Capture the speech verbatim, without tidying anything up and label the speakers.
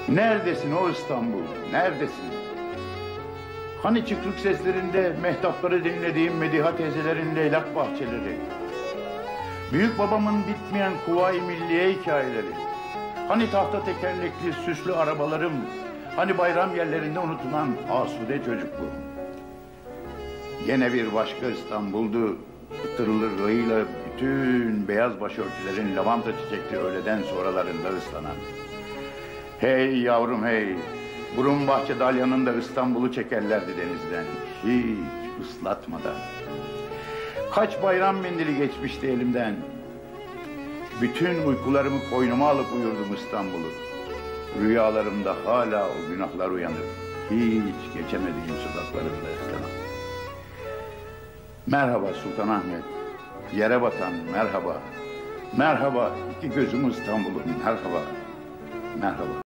Speaker 1: Neredesin o İstanbul, neredesin? Hani çıkrık seslerinde mehtapları dinlediğim Mediha teyzelerin leylak bahçeleri, büyük babamın bitmeyen Kuvayi Milliye hikayeleri, hani tahta tekerlekli süslü arabalarım, hani bayram yerlerinde unutulan asude çocukluğum. Yine bir başka İstanbul'du, tırlırığıyla bütün beyaz başörtülerin lavanta çiçekli öğleden sonralarında ıslanan. Hey yavrum hey, burun bahçe dalyanın da İstanbul'u çekerlerdi denizden, hiç ıslatmadan. Kaç bayram mendili geçmişti elimden. Bütün uykularımı koynuma alıp uyurdum İstanbul'u. Rüyalarımda hala o günahlar uyanır, hiç geçemediğim sokaklarında ıslanam. Merhaba Sultanahmet, yere batan merhaba. Merhaba iki gözüm İstanbul'um, merhaba, merhaba.